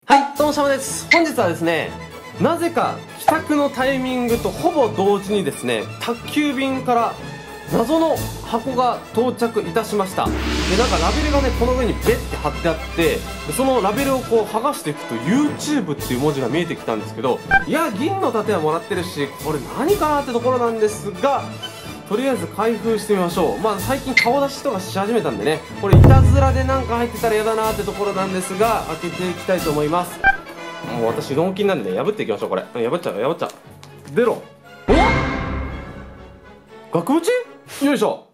はい、どうもシャマです。本日はですね、なぜか帰宅のタイミングとほぼ同時にですね、宅急便から謎の箱が到着いたしました。で、なんかラベルがね、この上にベッて貼ってあって、でそのラベルをこう剥がしていくと YouTube っていう文字が見えてきたんですけど、いや、銀の盾はもらってるし、これ何かなってところなんですが、とりあえず開封してみましょう。まあ最近顔出しとかし始めたんでね、これいたずらでなんか入ってたら嫌だなってところなんですが、開けていきたいと思います。もう私ドンキンなんでね、破っていきましょう。これ破っちゃう出ろ。お、額縁よいしょ。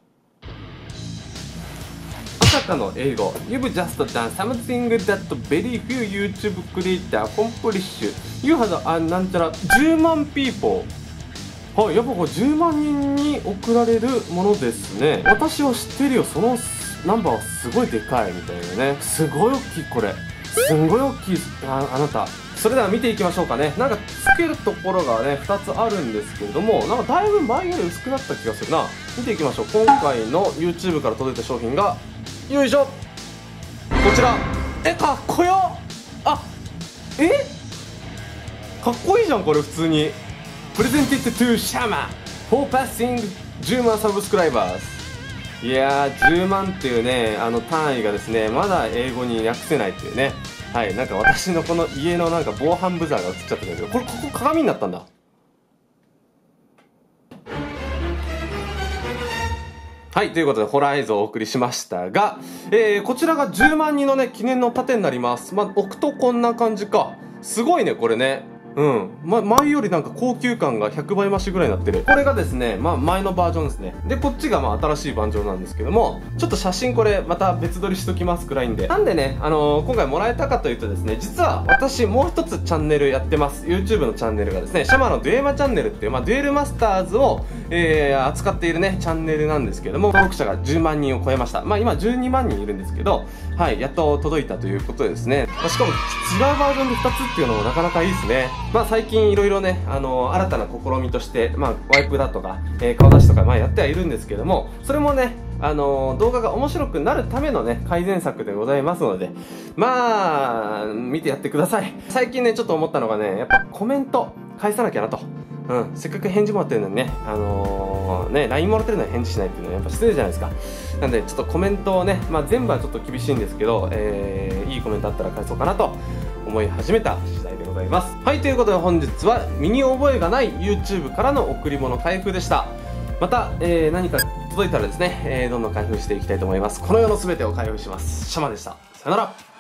まさかの英語 You've just done something that very few YouTube creator accomplish. You had a なんちゃら10万 people。はい、やっぱこれ10万人に送られるものですね。私は知ってるよ、そのナンバーはすごいでかいみたいなね。すごい大きい、これすんごい大きい。あなた、それでは見ていきましょうかね。なんかつけるところがね2つあるんですけれども、なんかだいぶ前より薄くなった気がするな。見ていきましょう。今回の YouTube から届いた商品が、よいしょ、こちら。かっこよ。かっこいいじゃんこれ。普通にPresented to Shama for passing 10万サブスクライバーズ。いやー、10万っていうね、単位がですね、まだ英語に訳せないっていうね。はい、なんか私のこの家のなんか防犯ブザーが映っちゃったんだけど、これ、ここ鏡になったんだ。はい、ということでホラー映像をお送りしましたが、こちらが10万人のね、記念の盾になります。まあ、置くとこんな感じか。すごいね、これね。前よりなんか高級感が100倍増しぐらいになってる。これがですね、前のバージョンですね。で、こっちが新しいバージョンなんですけども、ちょっと写真これまた別撮りしときますくらいんで。なんでね、今回もらえたかというとですね、実は私もう一つチャンネルやってます。YouTube のチャンネルがですね、シャマのデュエマチャンネルっていう、デュエルマスターズを、扱っているね、チャンネルなんですけども、登録者が10万人を超えました。今12万人いるんですけど、はい、やっと届いたということでですね。しかも違うバージョンで2つっていうのもなかなかいいですね。最近いろいろね、新たな試みとして、ワイプだとか、顔出しとか、やってはいるんですけども、それもね、動画が面白くなるためのね、改善策でございますので、見てやってください。最近ね、ちょっと思ったのがね、やっぱコメント返さなきゃなと。せっかく返事もらってるのにね、LINE もらってるのに返事しないっていうのはやっぱ失礼じゃないですか。なんで、ちょっとコメントをね、全部はちょっと厳しいんですけど、いいコメントあったら返そうかなと思い始めた次第でございます。はい、ということで本日は身に覚えがない YouTube からの贈り物開封でした。また、何か届いたらですね、どんどん開封していきたいと思います。この世の全てを開封します。シャマでした。さよなら。